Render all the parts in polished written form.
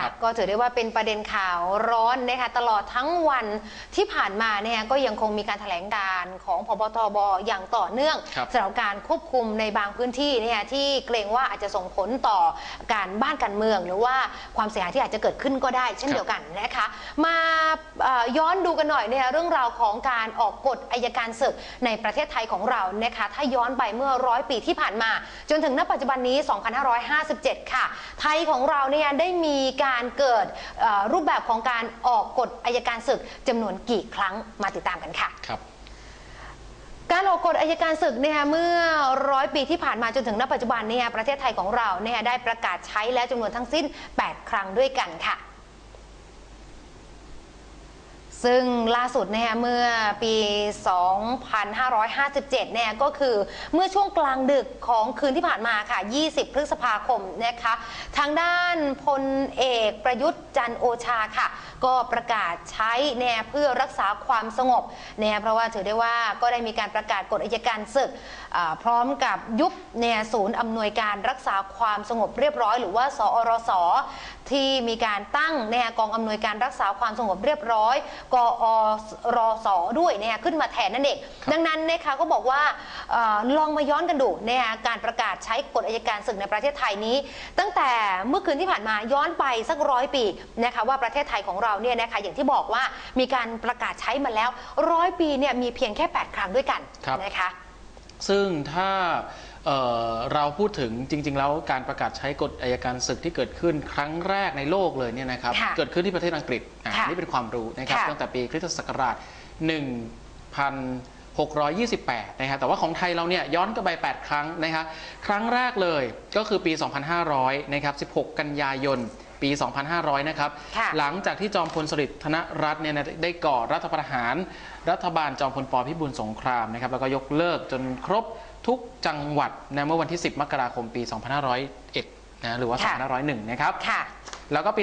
ก็ถือได้ว่าเป็นประเด็นข่าวร้อนนะคะตลอดทั้งวันที่ผ่านมาเนี่ยก็ยังคงมีการแถลงการของผบ.ทบ.อย่างต่อเนื่องสำหรับการควบคุมในบางพื้นที่เนี่ยที่เกรงว่าอาจจะส่งผลต่อการบ้านการเมืองหรือว่าความเสียหายที่อาจจะเกิดขึ้นก็ได้เช่นเดียวกันนะคะมาย้อนดูกันหน่อยเนี่ยเรื่องราวของการออกกฎอัยการศึกในประเทศไทยของเรานะคะถ้าย้อนไปเมื่อ100 ปีที่ผ่านมาจนถึงณปัจจุบันนี้2557ค่ะไทยของเราเนี่ยได้มีการเกิดรูปแบบของการออกกฎอัยการศึกจำนวนกี่ครั้งมาติดตามกันค่ะการออกกฎอัยการศึกเนี่ยเมื่อ100 ปีที่ผ่านมาจนถึงณปัจจุบันเนี่ยประเทศไทยของเราเนี่ยได้ประกาศใช้แล้วจำนวนทั้งสิ้น8 ครั้งด้วยกันค่ะซึ่งล่าสุดเนี่ยเมื่อปี 2557เนี่ยก็คือเมื่อช่วงกลางดึกของคืนที่ผ่านมาค่ะ20 พฤษภาคมนะคะทางด้านพลเอกประยุทธ์จันทร์โอชาค่ะก็ประกาศใช้เนี่ยเพื่อรักษาความสงบเนี่ยเพราะว่าถือได้ว่าก็ได้มีการประกาศกฎอัยการศึกพร้อมกับยุบเนี่ยศูนย์อำนวยการรักษาความสงบเรียบร้อยหรือว่าสอรสที่มีการตั้งเนี่ยกองอำนวยการรักษาความสงบเรียบร้อยกอรสด้วยเนี่ยขึ้นมาแทนนั่นเองดังนั้นนะคะก็บอกว่าลองมาย้อนกันดูเนี่ยการประกาศใช้กฎอัยการศึกในประเทศไทยนี้ตั้งแต่เมื่อคืนที่ผ่านมาย้อนไปสัก100 ปีนะคะว่าประเทศไทยของเราเนี่ยนะคะอย่างที่บอกว่ามีการประกาศใช้มาแล้ว100 ปีเนี่ยมีเพียงแค่8 ครั้งด้วยกันนะคะซึ่งถ้าเราพูดถึงจริงๆแล้วการประกาศใช้กฎอัยการศึกที่เกิดขึ้นครั้งแรกในโลกเลยเนี่ยนะครับเกิดขึ้นที่ประเทศอังกฤษนี่เป็นความรู้นะครับตั้งแต่ปีคริสตศักราช1628นะครับแต่ว่าของไทยเราเนี่ยย้อนกลับไป8 ครั้งนะครับครั้งแรกเลยก็คือปี 2500นะครับ16 กันยายนปี 2500นะครับหลังจากที่จอมพลสฤษดิ์ธนรัตน์เนี่ยได้ก่อรัฐประหารรัฐบาลจอมพลป.พิบูลสงครามนะครับแล้วก็ยกเลิกจนครบทุกจังหวัดนะเมื่อวันที่10 มกราคมปี 2501นะหรือว่า2501นะครับแล้วก็ปี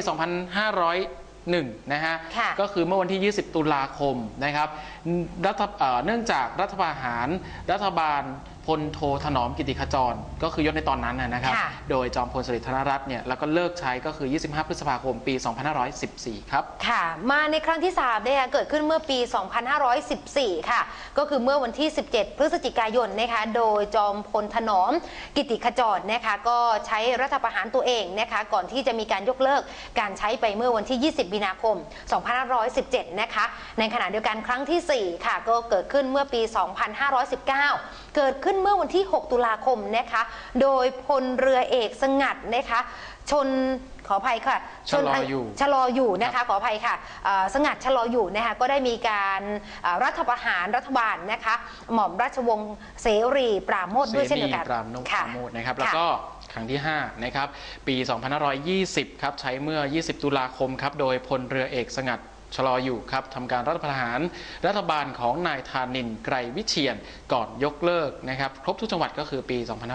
2501นะฮะก็คือเมื่อวันที่ 20 ตุลาคมนะครับเนื่องจากรัฐประหารรัฐบาลพลโทถนอมกิติขจรก็คือยศในตอนนั้นนะครับโดยจอมพลสฤษดิ์ธนรัตน์เนี่ยแล้วก็เลิกใช้ก็คือ25 พฤษภาคมปี 2514ครับค่ะมาในครั้งที่3เนี่ยเกิดขึ้นเมื่อปี 2514ค่ะก็คือเมื่อวันที่17 พฤศจิกายนนะคะโดยจอมพลถนอมกิติขจรนะคะก็ใช้รัฐประหารตัวเองนะคะก่อนที่จะมีการยกเลิกการใช้ไปเมื่อวันที่ 20 มีนาคม 2517นะคะในขณะเดียวกันครั้งที่4ค่ะก็เกิดขึ้นเมื่อปี 2519เกิดขึ้นเมื่อวันที่ 6 ตุลาคมนะคะโดยพลเรือเอกสงัดนะคะขออภัยค่ะชะลออยู่นะคะขออภัยค่ะสงัดชะลออยู่นะคะก็ได้มีการรัฐประหารรัฐบาลนะคะหม่อมราชวงศ์เสรีปราโมชด้วยเช่นเดียวกันปราโมชนะครับแล้วก็ครั้งที่5นะครับปี 2520ครับใช้เมื่อ 20 ตุลาคมครับโดยพลเรือเอกสงัดชะลออยู่ครับทำการรัฐประหารรัฐบาลของนายธานินทร์ไกรวิเชียรก่อนยกเลิกนะครับครบทุกจังหวัดก็คือปี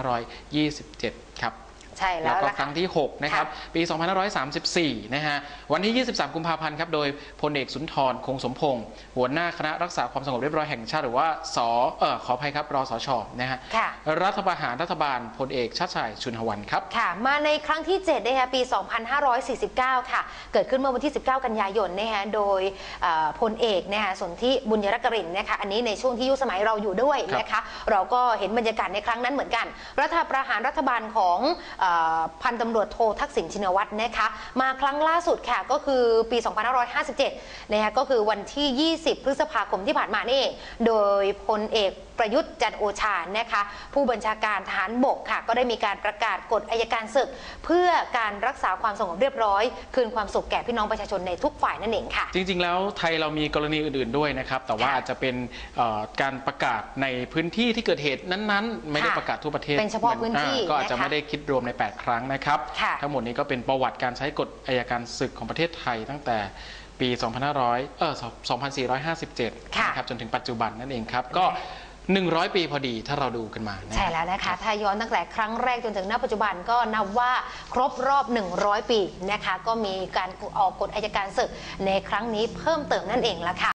2527ครับใช่แล้วก็ครั้งที่6นะครับปี 2534นะฮะวันที่ 23 กุมภาพันธ์ครับโดยพลเอกสุนทรคงสมพงศ์หัวหน้าคณะรักษาความสงบเรียบร้อยแห่งชาติหรือว่าขออภัยครับรสช.นะฮะรัฐประหารรัฐบาลพลเอกชาติชายชุนหวันครับค่ะมาในครั้งที่7นะคะปี 2549ค่ะเกิดขึ้นเมื่อวันที่ 19 กันยายนนะคะโดยพลเอกนะคะสนธิบุญยรักรินนะคะอันนี้ในช่วงที่ยุคสมัยเราอยู่ด้วยนะคะเราก็เห็นบรรยากาศในครั้งนั้นเหมือนกันรัฐประหารรัฐบาลของพันตำรวจโททักษิณชินวัตรนะคะมาครั้งล่าสุดค่ะก็คือปี 2557นะคะก็คือวันที่ 20 พฤษภาคมที่ผ่านมานี่โดยพลเอกประยุทธ์จันทร์โอชานะคะผู้บัญชาการทหารบกค่ะก็ได้มีการประกาศกฎอัยการศึกเพื่อการรักษาความสงบเรียบร้อยคืนความสุขแก่พี่น้องประชาชนในทุกฝ่ายนั่นเองค่ะจริงๆแล้วไทยเรามีกรณีอื่นๆด้วยนะครับแต่ว่าอาจจะเป็นการประกาศในพื้นที่ที่เกิดเหตุนั้นๆไม่ได้ประกาศทั่วประเทศเป็นเฉพาะพื้นที่ก็อาจจะไม่ได้คิดรวมใน8 ครั้งนะครับทั้งหมดนี้ก็เป็นประวัติการใช้กฎอัยการศึกของประเทศไทยตั้งแต่ปี 2457นะครับจนถึงปัจจุบันนั่นเองครับก็100 ปีพอดีถ้าเราดูกันมาใช่แล้วนะคะถ้าย้อนตั้งแต่ครั้งแรกจนถึงณปัจจุบันก็นับว่าครบรอบ100 ปีนะคะก็มีการออกกฎอัยการศึกในครั้งนี้เพิ่มเติมนั่นเองละค่ะ